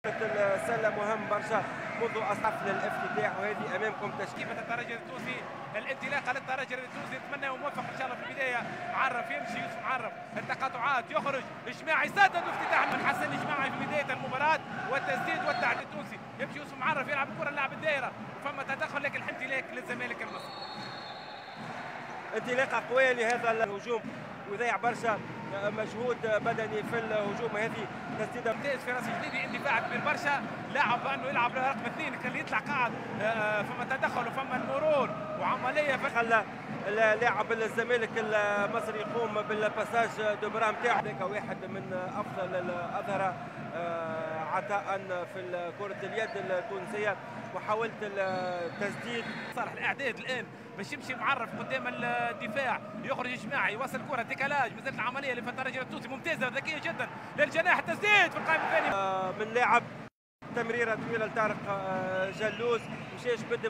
السله مهم برشا منذ اصحفنا الافتتاح، وهذه امامكم تشكيله الترجي التونسي. الانطلاقه للترجي التونسي، نتمنى موفق ان شاء الله في البدايه. معرف يمشي يوسف معرف، التقاطعات يخرج اجماعي، سدد افتتاح من حسن اجماعي في بدايه المباراه والتسديد والتعدي التونسي. يمشي يوسف معرف يلعب الكره لاعب الدائره وفما تدخل، لكن الامتلاك للزمالك المصري. انطلاقه قويه لهذا الهجوم ويضيع برشا مجهود بدني في الهجوم. هذه تسديده ممتاز في راس جديدي، اندفاع كبير برشا، لاعب انه يلعب رقم اثنين كان يطلع قاعد. فما تدخل وفما المرور وعمليه خلى لاعب الزمالك المصري يقوم بالباساج دوبرا نتاعو. ذاك واحد من افضل الاظهره عطاء في كره اليد التونسيه. محاوله التسديد صالح الاعداد الان باش يمشي معرف قدام الدفاع، يخرج اجماعي يوصل كره ديكالاج. مازالت العمليه اللي في الترجي التونسي ممتازه ذكيه جدا للجناح، التسديد في القائم الثاني من لاعب تمريره طويله لطارق جلوس، مشاش بد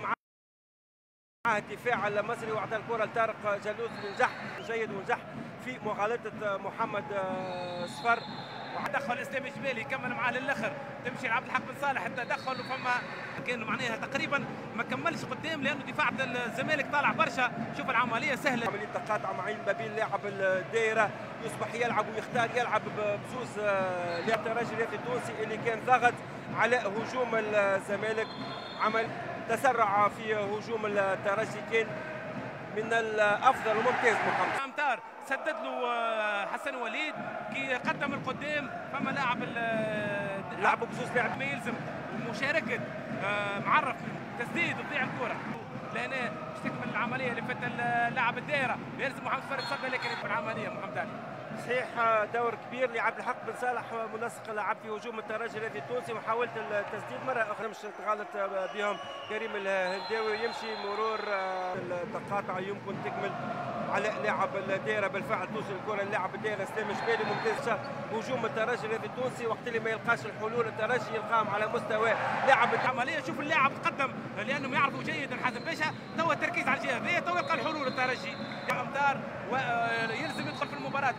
معاه الدفاع المصري واعطى الكره لطارق جلوس، ونجح جيد ونجح في مغالطه محمد صفر. تدخل اسلام الجبالي يكمل معاه للاخر، تمشي لعبد الحق بن صالح التدخل، وفما كان معناها تقريبا ما كملش قدام لانه دفاع الزمالك طالع برشا. شوف العمليه سهله، عمليه تقاطع معين ما بين لاعب الدائره يصبح يلعب ويختار يلعب بزوز لاعب الترجي التونسي اللي كان ضاغط على هجوم الزمالك. عمل تسرع في هجوم الترجي كان من الافضل وممتاز. محمد امتار سدد له حسن وليد كي قدم القدام، فما لاعب لعبوا بزوز لاعب ما يلزم مشاركه معرف تسديد تضيع الكره لهنا باش تكمل العمليه اللي فات لاعب الدائره. يلزم محمد فرد صدى لكن في العمليه محمد علي. صحيح دور كبير لعبد الحق بن صالح منسق لعب في هجوم الترجي التونسي. محاولة التسديد مرة أخرى مش تغلط بهم كريم الهنداوي، يمشي مرور التقاطع يمكن تكمل على لاعب الدائرة. بالفعل توصل الكرة للاعب الدائرة اسلام جبالي. ممتاز هجوم الترجي التونسي، وقت اللي ما يلقاش الحلول الترجي يلقاهم على مستوى لاعب العملية. شوف اللاعب تقدم لأنهم يعرفوا جيدا حازم باشا، توا التركيز على الجهة هذه، توا يلقى الحلول الترجي أمتار ويلزم يدخل في المباراة.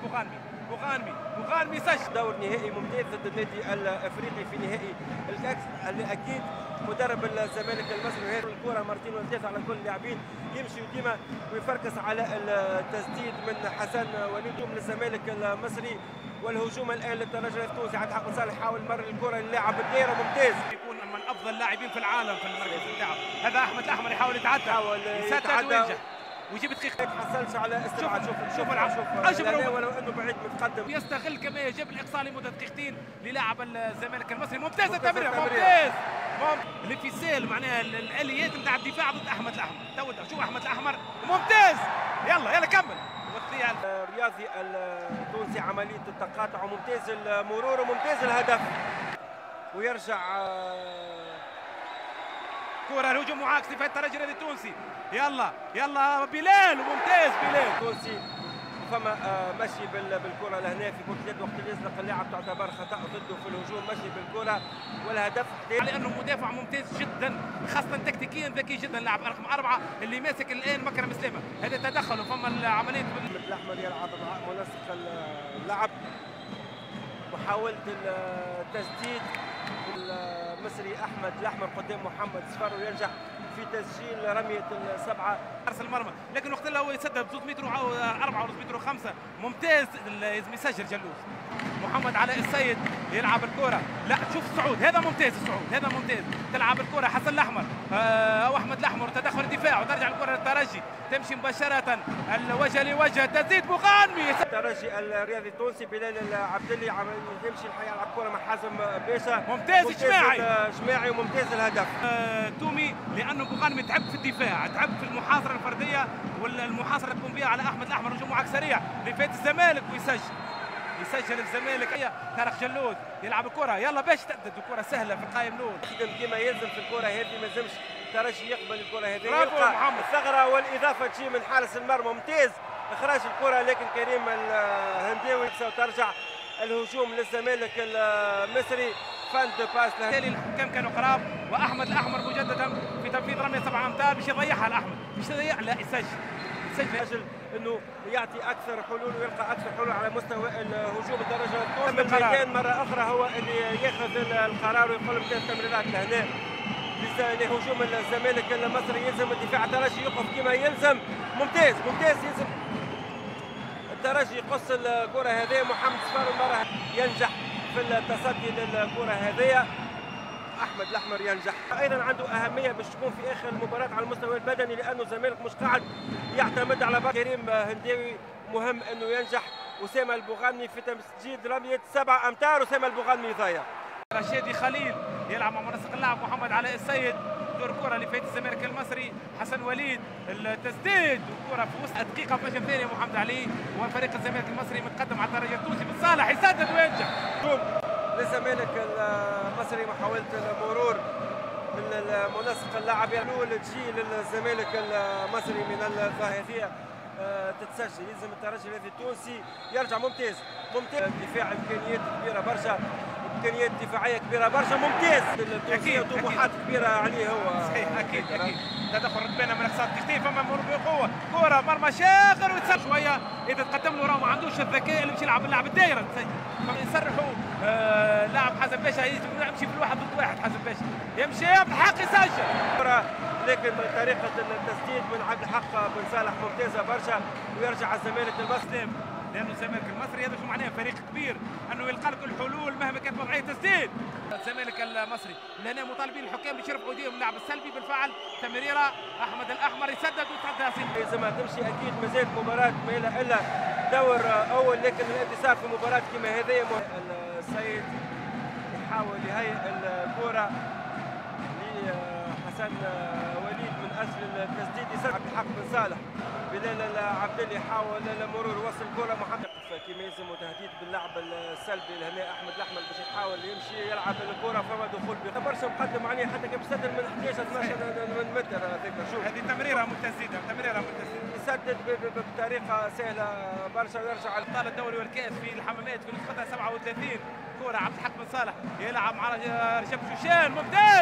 بوغانمي سجل دور نهائي ممتاز ضد النادي الافريقي في نهائي الكاس اللي اكيد مدرب الزمالك المصري. وهذه الكره مرتين وثلاث على كل اللاعبين، يمشي ديما ويفركس على التسديد من حسن وليد من الزمالك المصري. والهجوم الان للترجي التونسي. عبد الحق بن صالح يحاول مرر الكره للاعب الدائره ممتاز، يكون من افضل اللاعبين في العالم في المركز بتاعه. هذا احمد الاحمر يحاول يسدد وينجح ويجيب دقيقة. ما تحصلش على استبعاد. شوف ولو انه بعيد متقدم، يستغل كما يجب الاقصاء لمده دقيقتين للاعب الزمالك المصري. ممتاز التمرير، ممتاز الانفصال معناها الاليات نتاع الدفاع ضد احمد الاحمر. شوف احمد الاحمر ممتاز. يلا كمل. الرياضي التونسي عمليه التقاطع وممتاز المرور وممتاز الهدف. ويرجع كرة الهجوم معاكس لفريق الترجي التونسي. يلا بلال، وممتاز بلال تونسي. فما مشي بالكرة لهنا في كرة اليد، وقت اللي يسبق اللاعب تعتبر خطأ ضده في الهجوم. مشي بالكرة والهدف لأنه مدافع ممتاز جدا، خاصة تكتيكيا ذكي جدا. لاعب رقم 4 اللي ماسك الآن مكرم سلامة. هذا تدخل وفما عملية الأحمر يلعب منسق اللعب. محاولة التسديد المصري أحمد الأحمر قدام محمد صفر، وينجح في تسجيل رمية السبعة حارس المرمى. لكن وقت اللي هو يسدد ب 2 متر و4 و متر و5 ممتاز. لازم يسجل جلوس. محمد علاء السيد يلعب الكرة، لا شوف سعود، هذا ممتاز. هذا ممتاز. تلعب الكرة حسن الأحمر أو أحمد الأحمر، تدخل الدفاع وترجع الكرة للترجي، تمشي مباشرة الوجه لوجه، تزيد بوغانمي. الترجي الرياضي التونسي بلال العبدلي يمشي الحقيقة يلعب كرة مع حازم باشا. ممتاز جماعي وممتاز الهدف. تومي لأنه بوغانمي تعب في الدفاع، تعب في المحاصرة الفردية والمحاصرة تقوم بها على أحمد الأحمر. هجوم معاك سريع لفات الزمالك يسجل الزمالك. طارق جلوس يلعب الكرة، يلا باش تسدد الكرة سهلة في القائم الأول. كما يلزم في الكرة هذه، ما لازمش الترجي يقبل الكرة هذه. يلقى الثغرة والإضافة تجي من حارس المرمى. ممتاز إخراج الكرة، لكن كريم الهنداوي وترجع الهجوم للزمالك المصري. فان دو باس الحكام كانوا قراب، واحمد الاحمر مجددا في تنفيذ رميه 7 امتار باش يضيعها. الاحمر باش يضيع، لا تسجل انه يعطي اكثر حلول ويلقى اكثر حلول على مستوى الهجوم الدرجه الاولى. الميدان مره اخرى هو اللي ياخذ القرار ويقول لهم التمريرات لهنا لهجوم الزمالك المصري. يلزم الدفاع الترجي يقف كما يلزم. ممتاز يلزم الترجي يقص الكره هذه. محمد صفار المره ينجح في التصدي للكره هذه. احمد الاحمر ينجح ايضا عنده اهميه باش تكون في اخر المباراه على المستوى البدني، لانه الزمالك مش قاعد يعتمد على كريم هنداوي. مهم انه ينجح. اسامه البوغانمي في تسديد رميه 7 امتار. اسامه البوغانمي ضيع. رشيدي خليل يلعب مع منسق اللعب محمد علاء السيد. دور كره لفريق الزمالك المصري. حسن وليد التسديد وكره في وسط دقيقه فجر ثانيه محمد علي. وفريق الزمالك المصري متقدم على الدرجه التونسي. بن صالح يسدد وينجح. للزمالك المصري محاولة المرور من المنسق اللاعب الاول تجي للزمالك المصري من الظاهرية تتسجل. يلزم الترجي الذي التونسي يرجع. ممتاز دفاع امكانيات كبيره برشا، امكانيات دفاعيه كبيره برشا. ممتاز التونسي طموحات كبيره عليه هو. صحيح اكيد تدخل ركبانه من اقصاء التكتيك. فما مرور بقوه كره مرمى شاغر ويتسرع شويه. اذا تقدم له راه ما عندوش الذكاء اللي باش يلعب اللعب الدايره يسرحوا. لاعب حسن باشا يمشي في الواحد ضد واحد. حسن باشا يمشي بالحق يسجل لكن طريقه التسديد من عبد الحق بن صالح ممتازه برشا. ويرجع الزمالك المصري، لانه الزمالك المصري هذا شو معناه فريق كبير انه يلقى لك الحلول مهما كانت وضعيه تسديد. الزمالك المصري لهنا مطالبين الحكام باش يرفعوا ايديهم اللعب السلبي. بالفعل تمريره احمد الاحمر يسدد ويتصدى. لازم تمشي اكيد. مازالت مباراه ما الا دور اول، لكن الانتصار في مباراه كما هذه. السيد يحاول يهيئ الكره لحسن وليد من اجل التسديد. يسدد عبد الحق بن صالح. بلال العبدلي يحاول المرور وصل الكره. محمد كما يلزم وتهديد باللعب السلبي لهنا. احمد الاحمر باش يحاول يمشي يلعب الكره. فما دخول برشا مقدم عليه حتى كان يسدد من 11 12 متر. هذيك شوف هذه تمريره متسدده يسدد بطريقه سهله برشا ويرجع على ابطال الدوري والكاس في الحمامات في نسختها 37. كره عبد الحق بن صالح يلعب مع رجب شوشان. ممتاز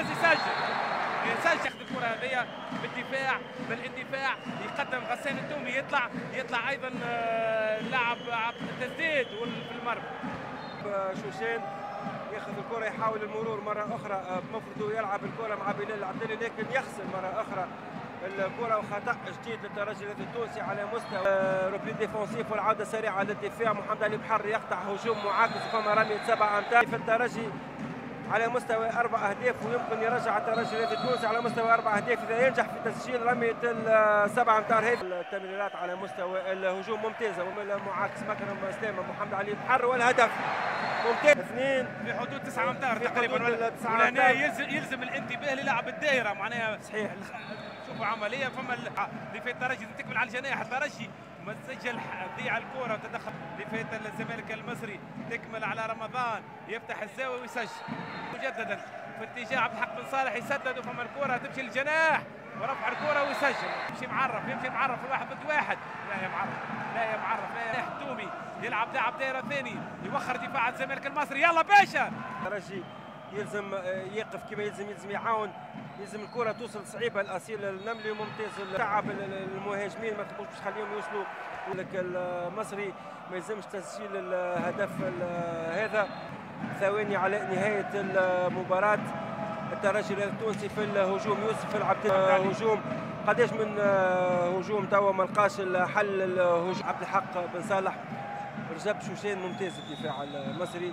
يسجل الكره هذه بالاندفاع. يقدم غسان التومي يطلع ايضا لاعب التسديد في المرمى. شوشان ياخذ الكره يحاول المرور مره اخرى. مفروض يلعب الكره مع بلال العبدلي لكن يخسر مره اخرى الكره. وخطا جديد للترجي التونسي على مستوى روبلي ديفونسيف والعوده سريعه للدفاع. محمد علي بحر يقطع هجوم معاكس. وفما رميه 7 امتار في الترجي على مستوى 4 أهداف. ويمكن يرجع الترجي التونسي على مستوى 4 أهداف اذا ينجح في تسجيل رميه 7 امتار. هذه التمريرات على مستوى الهجوم ممتازه. ومن معاكس مكرم سلامه محمد علي بحر والهدف ممتاز. 2 في حدود 9 امتار تقريبا. وهنا يلزم الانتباه للعب الدائره معناها. صحيح. شوفوا عمليه فما لفات الترجي تكمل على الجناح. الترجي ما سجل ضيع الكره وتدخل لفات الزمالك المصري. تكمل على رمضان يفتح الزاويه ويسجل مجددا في اتجاه عبد الحق بن صالح. يسدد وفما الكره تمشي للجناح ورفع الكره ويسجل. يمشي معرف الواحد ضد واحد. لا يا معرف تومي يلعب لاعب دائره ثاني. يوخر دفاع الزمالك المصري. يلا باشا الترجي يلزم يقف كما يلزم يعاون. يلزم الكره توصل صعيبه الاصيل النملي. ممتاز تعب المهاجمين ما تبوش تخليهم يوصلوا. لك المصري ما يلزمش تسجيل الهدف هذا. ثواني على نهايه المباراه. الترجي التونسي في الهجوم. يوسف العبدلي هجوم قداش من هجوم توا ما لقاش الحل. الهجوم عبد الحق بن صالح. رجب شوشان ممتاز الدفاع المصري.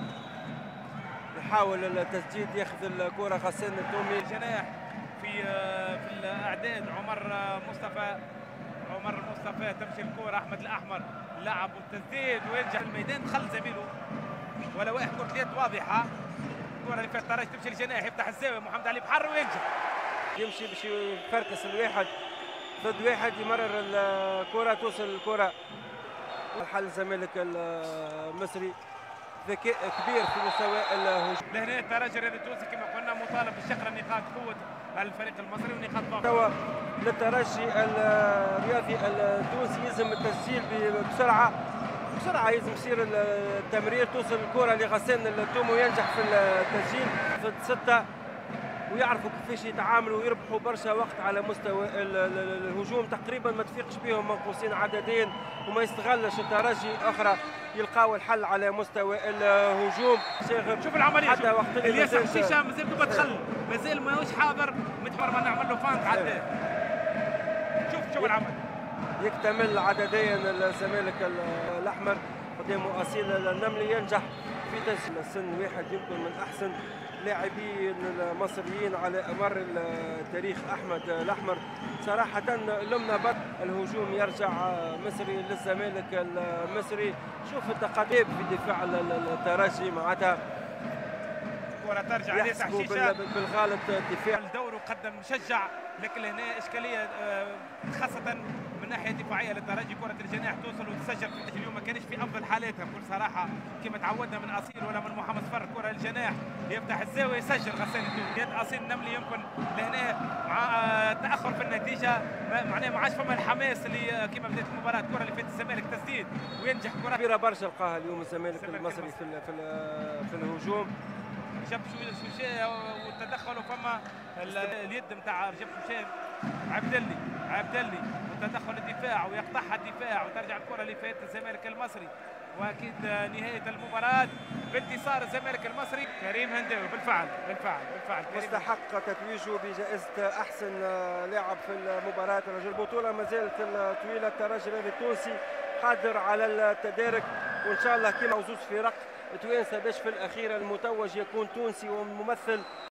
يحاول التسديد ياخذ الكره غسان التومي. جناح في الاعداد عمر مصطفى تمشي الكره. احمد الاحمر لعب والتسديد وينجح الميدان. دخل زميله ولا واحد كرة واضحه. الكره اللي فيها الترجي تمشي للجناح يفتح الزاويه. محمد علي بحر وينجح. يمشي باش يفركس الواحد ضد واحد. يمرر الكره توصل الكره حل الزمالك المصري. ذكاء كبير في مستوى الهجوم. لهنا الترجي التونسي كما قلنا مطالب بشقر نقاط قوه الفريق المصري ونقاط ضعف. توا للترجي الرياضي التونسي يلزم التسجيل بسرعه يلزم يصير التمرير. توصل الكره لغسان التومي وينجح في التسجيل. ضد 6 ويعرفوا كيفاش يتعاملوا ويربحوا برشا وقت على مستوى الهجوم. تقريبا ما تفيقش بهم منقوصين عددين وما يستغلش الترجي اخرى يلقاو الحل على مستوى الهجوم. شوف العمليه، حتى وقت اللي الياس حشيشه مازال دوبا دخل، مازال ماهوش حاضر، متبر ما نعمل له فانت عداه. شوف العمل يكتمل عدديا الزمالك الاحمر قدامه اصيل النملي ينجح في تسجيل سن واحد يمكن من احسن لاعبين المصريين على مر التاريخ. احمد الاحمر صراحه لمنا بط الهجوم يرجع مصري للزمالك المصري. شوف التقدم في دفاع الترجي معناتها كرة ترجع ليس حشيشه بالغالب دفاع الدور وقدم مشجع، لكن هنا اشكاليه خاصه من ناحيه دفاعيه للترجي. كره الجناح توصل وتسجل في اليوم ما كانش في افضل حالاتها بكل صراحه كما تعودنا من اصيل ولا من محمد فر. كره الجناح يفتح الزاويه يسجل غسان يد اصيل النملي. يمكن لهنا مع تاخر في النتيجه معناها ما عادش فما الحماس اللي كما بدات المباراه. الكره اللي فاتت الزمالك تسديد وينجح كره كبيره برشا لقاها اليوم الزمالك المصري في الهجوم. جاب شوشيه والتدخل وفما اليد نتاع جاب شوشيه عبد اللي والتدخل الدفاع ويقطعها الدفاع وترجع الكره اللي فاتت الزمالك المصري. واكيد نهايه المباراه بانتصار الزمالك المصري. كريم هنداوي بالفعل مستحق تتويجه بجائزه احسن لاعب في المباراه. البطوله ما زالت طويله. الترجي التونسي قادر على التدارك وان شاء الله كما وزوز فرق توانسه باش في الاخير المتوج يكون تونسي وممثل